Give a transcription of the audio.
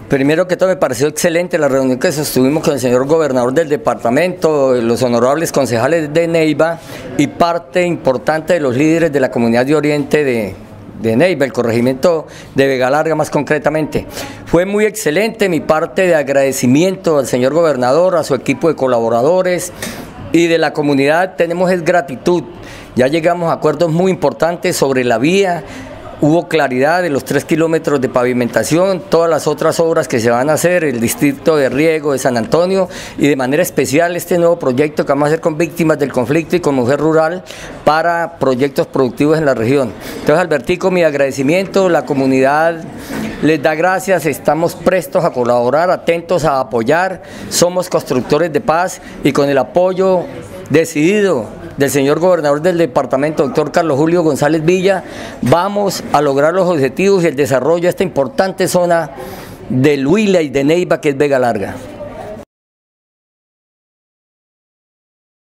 Primero que todo, me pareció excelente la reunión que sostuvimos con el señor gobernador del departamento, los honorables concejales de Neiva y parte importante de los líderes de la comunidad de Oriente de Neiva, el corregimiento de Vega Larga más concretamente. Fue muy excelente. Mi parte de agradecimiento al señor gobernador, a su equipo de colaboradores y de la comunidad tenemos es gratitud. Ya llegamos a acuerdos muy importantes sobre la vía. Hubo claridad de los 3 kilómetros de pavimentación, todas las otras obras que se van a hacer, el distrito de riego de San Antonio y de manera especial este nuevo proyecto que vamos a hacer con víctimas del conflicto y con mujer rural para proyectos productivos en la región. Entonces, Albertico, mi agradecimiento, la comunidad les da gracias, estamos prestos a colaborar, atentos a apoyar, somos constructores de paz y con el apoyo decidido del señor gobernador del departamento, doctor Carlos Julio González Villa, vamos a lograr los objetivos y el desarrollo de esta importante zona del Huila y de Neiva, que es Vega Larga.